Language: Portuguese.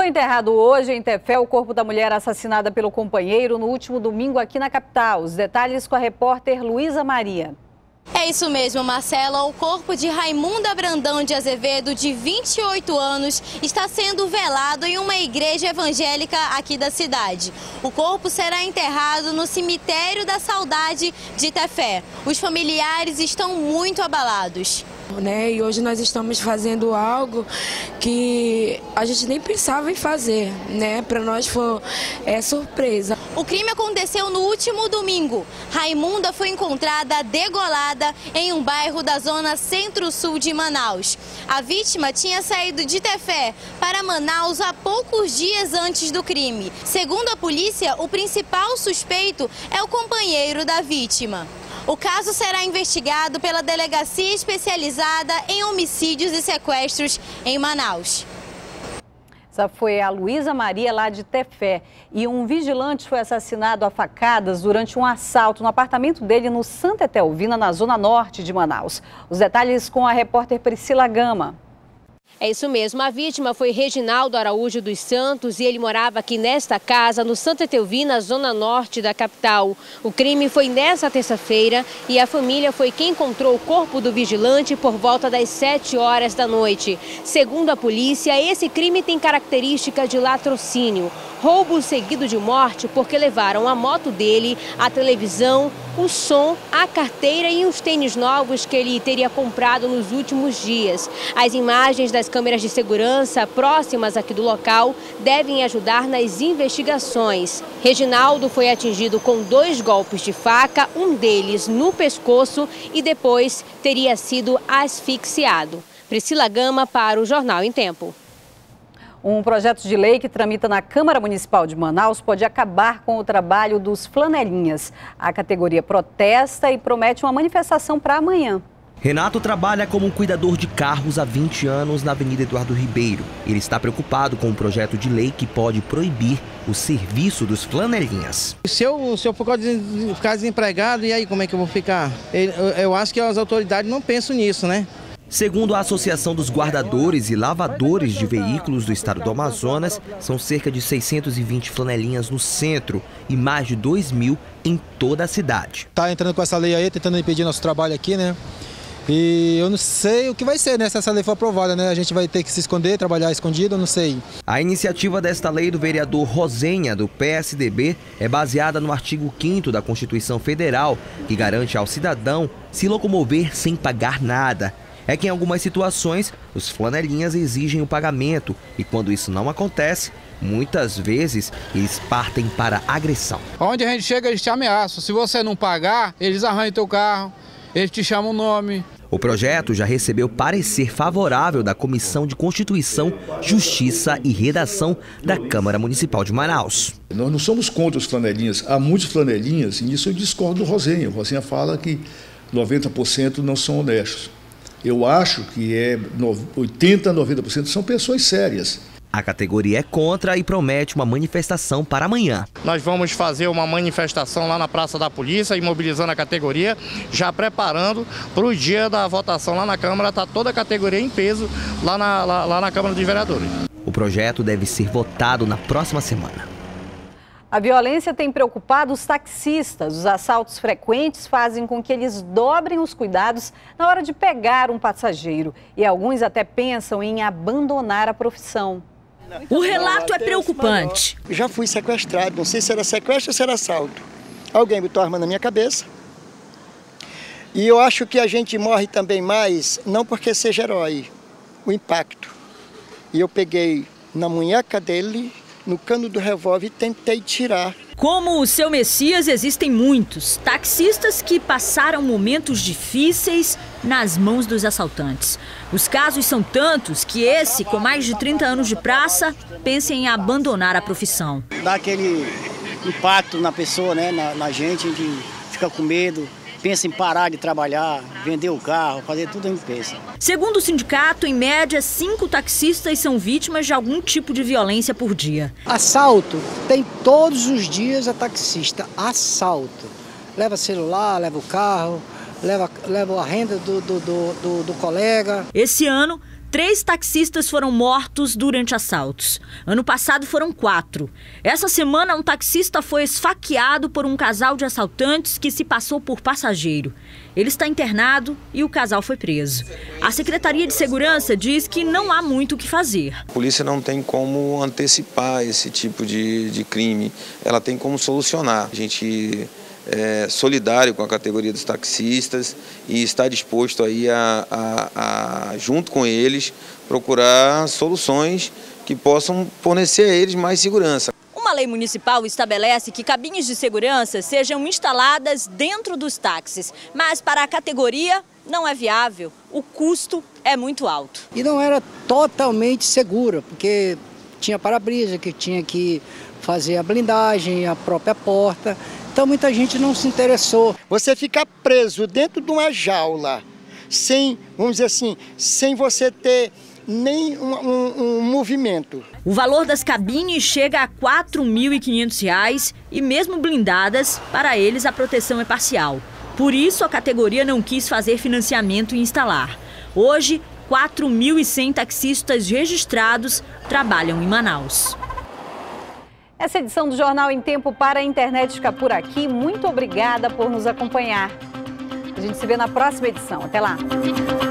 Foi enterrado hoje em Tefé o corpo da mulher assassinada pelo companheiro no último domingo aqui na capital. Os detalhes com a repórter Luísa Maria. É isso mesmo, Marcela. O corpo de Raimunda Brandão de Azevedo, de 28 anos, está sendo velado em uma igreja evangélica aqui da cidade. O corpo será enterrado no cemitério da Saudade de Tefé. Os familiares estão muito abalados. E hoje nós estamos fazendo algo que a gente nem pensava em fazer, Para nós foi surpresa. O crime aconteceu no último domingo. Raimunda foi encontrada degolada em um bairro da zona centro-sul de Manaus. A vítima tinha saído de Tefé para Manaus há poucos dias antes do crime. Segundo a polícia, o principal suspeito é o companheiro da vítima. O caso será investigado pela Delegacia Especializada em Homicídios e Sequestros em Manaus. Essa foi a Luísa Maria, lá de Tefé. E um vigilante foi assassinado a facadas durante um assalto no apartamento dele no Santa Etelvina, na zona norte de Manaus. Os detalhes com a repórter Priscila Gama. É isso mesmo, a vítima foi Reginaldo Araújo dos Santos e ele morava aqui nesta casa, no Santa Etelvina, zona norte da capital. O crime foi nesta terça-feira e a família foi quem encontrou o corpo do vigilante por volta das 7 horas da noite. Segundo a polícia, esse crime tem característica de latrocínio. Roubo seguido de morte porque levaram a moto dele, a televisão, o som, a carteira e os tênis novos que ele teria comprado nos últimos dias. As imagens das câmeras de segurança próximas aqui do local devem ajudar nas investigações. Reginaldo foi atingido com 2 golpes de faca, um deles no pescoço e depois teria sido asfixiado. Priscila Gama para o Jornal em Tempo. Um projeto de lei que tramita na Câmara Municipal de Manaus pode acabar com o trabalho dos flanelinhas. A categoria protesta e promete uma manifestação para amanhã. Renato trabalha como um cuidador de carros há 20 anos na Avenida Eduardo Ribeiro. Ele está preocupado com um projeto de lei que pode proibir o serviço dos flanelinhas. Se eu ficar desempregado, e aí como é que eu vou ficar? Eu acho que as autoridades não pensam nisso, Segundo a Associação dos Guardadores e Lavadores de Veículos do Estado do Amazonas, são cerca de 620 flanelinhas no centro e mais de 2.000 em toda a cidade. Está entrando com essa lei aí, tentando impedir nosso trabalho aqui, E eu não sei o que vai ser, se essa lei for aprovada, A gente vai ter que se esconder, trabalhar escondido, eu não sei. A iniciativa desta lei do vereador Rosenha, do PSDB, é baseada no artigo 5º da Constituição Federal, que garante ao cidadão se locomover sem pagar nada. É que em algumas situações, os flanelinhas exigem o pagamento e quando isso não acontece, muitas vezes eles partem para a agressão. Onde a gente chega, eles te ameaçam. Se você não pagar, eles arranham teu carro, eles te chamam o nome. O projeto já recebeu parecer favorável da Comissão de Constituição, Justiça e Redação da Câmara Municipal de Manaus. Nós não somos contra os flanelinhas, há muitos flanelinhas e nisso eu discordo do Rosenha. O Rosenha fala que 90% não são honestos. Eu acho que 80% a 90% são pessoas sérias. A categoria é contra e promete uma manifestação para amanhã. Nós vamos fazer uma manifestação lá na Praça da Polícia, imobilizando a categoria, já preparando para o dia da votação lá na Câmara, está toda a categoria em peso lá na Câmara dos Vereadores. O projeto deve ser votado na próxima semana. A violência tem preocupado os taxistas. Os assaltos frequentes fazem com que eles dobrem os cuidados na hora de pegar um passageiro. E alguns até pensam em abandonar a profissão. O relato é preocupante. Já fui sequestrado, não sei se era sequestro ou se era assalto. Alguém botou a arma na minha cabeça. E eu acho que a gente morre também mais, não porque seja herói, o impacto. E eu peguei na munheca dele, no cano do revólver e tentei tirar. Como o seu Messias, existem muitos taxistas que passaram momentos difíceis nas mãos dos assaltantes. Os casos são tantos que esse, com mais de 30 anos de praça, pensa em abandonar a profissão. Dá aquele impacto na pessoa, na gente, a gente fica com medo. Pensa em parar de trabalhar, vender o carro, fazer tudo a gente pensa. Segundo o sindicato, em média, 5 taxistas são vítimas de algum tipo de violência por dia. Assalto tem todos os dias a taxista. Assalto. Leva celular, leva o carro, leva a renda do colega. Esse ano, 3 taxistas foram mortos durante assaltos. Ano passado foram 4. Essa semana, um taxista foi esfaqueado por um casal de assaltantes que se passou por passageiro. Ele está internado e o casal foi preso. A Secretaria de Segurança diz que não há muito o que fazer. A polícia não tem como antecipar esse tipo de crime. Ela tem como solucionar. A gente é solidário com a categoria dos taxistas e está disposto aí junto com eles, procurar soluções que possam fornecer a eles mais segurança. Uma lei municipal estabelece que cabines de segurança sejam instaladas dentro dos táxis, mas para a categoria não é viável, o custo é muito alto. E não era totalmente segura, porque tinha para-brisa, que tinha que fazer a blindagem, a própria porta. Então muita gente não se interessou. Você ficar preso dentro de uma jaula, sem, vamos dizer assim, sem você ter nem um movimento. O valor das cabines chega a R$ 4.500 e mesmo blindadas, para eles a proteção é parcial. Por isso a categoria não quis fazer financiamento e instalar. Hoje, 4.100 taxistas registrados trabalham em Manaus. Essa edição do Jornal em Tempo para a Internet fica por aqui. Muito obrigada por nos acompanhar. A gente se vê na próxima edição. Até lá!